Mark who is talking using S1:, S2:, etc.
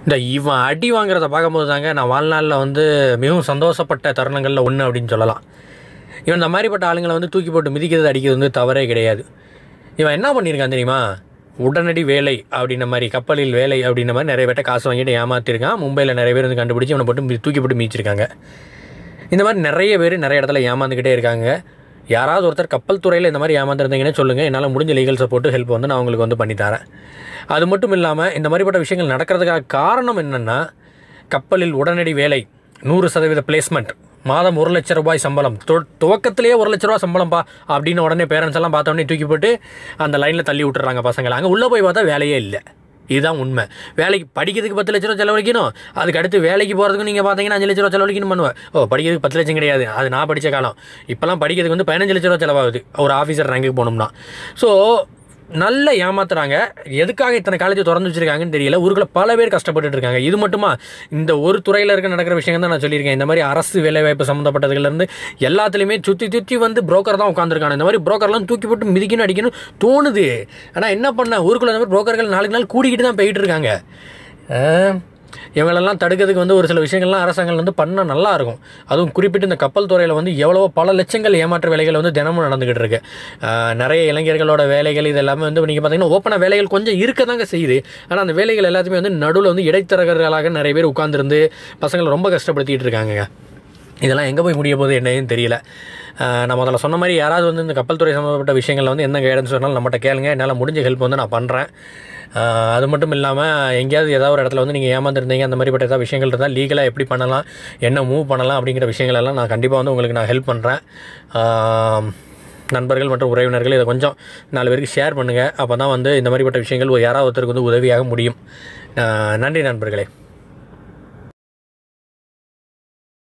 S1: இவன் அடி வாங்குறத பார்க்கும்போது தாங்க நான் வாழ்நாளில் வந்து மிகவும் சந்தோஷப்பட்ட தருணங்களில் ஒன்று அப்படின்னு சொல்லலாம். இவன் இந்த மாதிரிப்பட்ட ஆளுங்களை வந்து தூக்கி போட்டு மிதிக்கிறது அடிக்கிறது வந்து தவறே கிடையாது. இவன் என்ன பண்ணியிருக்கான் தெரியுமா? உடனடி வேலை அப்படின்ன மாதிரி, கப்பலில் வேலை அப்படின்ன மாதிரி நிறைய பேர்ட்ட காசு வாங்கிட்டு ஏமாற்றிருக்கான். மும்பையில் நிறைய பேர் வந்து கண்டுபிடிச்சி இவனை போட்டு தூக்கி போட்டு மிதிச்சிருக்காங்க. இந்த மாதிரி நிறைய பேர் நிறைய இடத்துல ஏமாந்துக்கிட்டே இருக்காங்க. யாராவது ஒருத்தர் கப்பல் துறையில் இந்த மாதிரி ஏமாந்துருந்தீங்கன்னு சொல்லுங்கள். என்னால் முடிஞ்ச லீகல் சப்போர்ட்டு ஹெல்ப் வந்து நான் உங்களுக்கு வந்து பண்ணித்தரேன். அது மட்டும் இல்லாமல் இந்த மாதிரிப்பட்ட விஷயங்கள் நடக்கிறதுக்காக காரணம் என்னென்னா, கப்பலில் உடனடி வேலை, 100% பிளேஸ்மெண்ட், மாதம் 1 லட்ச ரூபாய் சம்பளம், துவக்கத்திலேயே 1 லட்ச ரூபா சம்பளம்ப்பா அப்படின்னு உடனே பேரண்ட்ஸ் எல்லாம் பார்த்தோன்னே தூக்கி போட்டு அந்த லைனில் தள்ளி விட்டுறாங்க பசங்களை. அங்கே உள்ளே போய் பார்த்தா வேலையே இல்லை. இதுதான் உண்மை. வேலைக்கு படிக்கிறதுக்கு 10 லட்ச ரூபா செலவழிக்கணும். அதுக்கு அடுத்து வேலைக்கு போகிறதுக்கு நீங்கள் பார்த்தீங்கன்னா 5 லட்ச ரூபா செலவழிக்கணும் பண்ணுவேன். படிக்கிறதுக்கு 10 லட்சம் கிடையாது. அது நான் படித்த காலம். இப்போலாம் படிக்கிறதுக்கு வந்து 15 லட்ச ரூபா செலவாகுது ஒரு ஆஃபீஸர் ரேங்குக்கு போகணும்னா. ஸோ நல்ல ஏமாத்துறாங்க. எதுக்காக இத்தனை காலேஜ் திறந்து வச்சிருக்காங்கன்னு தெரியல. ஊருக்குள்ள பல பேர் கஷ்டப்பட்டு இருக்காங்க. இது மட்டுமா? இந்த ஒரு துறையில் நடக்கிற விஷயம் தான் நான் சொல்லியிருக்கேன். இந்த மாதிரி அரசு வேலைவாய்ப்பு சம்மந்தப்பட்டதுலேருந்து எல்லாத்துலேயுமே சுற்றி வந்து புரோக்கர் தான் உட்காந்துருக்காங்க. இந்த மாதிரி புரோக்கர்லாம் தூக்கி போட்டு மிதிக்கணும் அடிக்கணும் தோணுது. ஆனால் என்ன பண்ண, ஊருக்குள்ள இந்த மாதிரி புரோக்கர்கள் நாளுக்கு நாள் கூடிக்கிட்டு தான் போயிட்டு இருக்காங்க. இவங்களெல்லாம் தடுக்கிறதுக்கு வந்து ஒரு சில விஷயங்கள்லாம் அரசாங்கம் வந்து பண்ணால் நல்லாயிருக்கும். அதுவும் குறிப்பிட்டு இந்த கப்பல் துறையில் வந்து எவ்வளவோ பல லட்சங்கள் ஏமாற்ற வேலைகள் வந்து தினமும் நடந்துக்கிட்டு இருக்கு. நிறைய இளைஞர்களோட வேலைகள் இது எல்லாமே வந்து நீங்கள் பார்த்தீங்கன்னா ஓப்பனாக வேலைகள் கொஞ்சம் இருக்க தாங்க செய்யுது. ஆனால் அந்த வேலைகள் எல்லாத்தையுமே வந்து நடுவில் வந்து இடைத்தரகர்களாக நிறைய பேர் உட்காந்துருந்து பசங்களை ரொம்ப கஷ்டப்படுத்திகிட்டு இருக்காங்க. இதெல்லாம் எங்கே போய் முடிய போகுது என்னன்னு தெரியல. நான் முதல்ல சொன்ன மாதிரி யாராவது வந்து இந்த கப்பல் துறை சம்மந்தப்பட்ட விஷயங்களில் வந்து என்ன கைடன்ஸ் சொன்னாலும் நம்மகிட்ட கேளுங்க. என்னால் முடிஞ்ச ஹெல்ப் வந்து நான் பண்ணுறேன். அது மட்டும் இல்லாமல் எங்கேயாவது ஏதாவது ஒரு இடத்துல வந்து நீங்கள் ஏமாந்துருந்தீங்க, அந்த மாதிரிப்பட்ட ஏதாவது விஷயங்கள் இருந்தால் லீகலாக எப்படி பண்ணலாம், என்ன மூவ் பண்ணலாம் அப்படிங்கிற விஷயங்களெல்லாம் நான் கண்டிப்பாக வந்து உங்களுக்கு நான் ஹெல்ப் பண்ணுறேன். நண்பர்கள் மற்றும் உறவினர்கள் இதை கொஞ்சம் 4 பேருக்கு ஷேர் பண்ணுங்கள். அப்போ தான் வந்து இந்த மாதிரிப்பட்ட விஷயங்கள் யாராவது ஒருத்தருக்கு வந்து உதவியாக முடியும். நன்றி நண்பர்களே.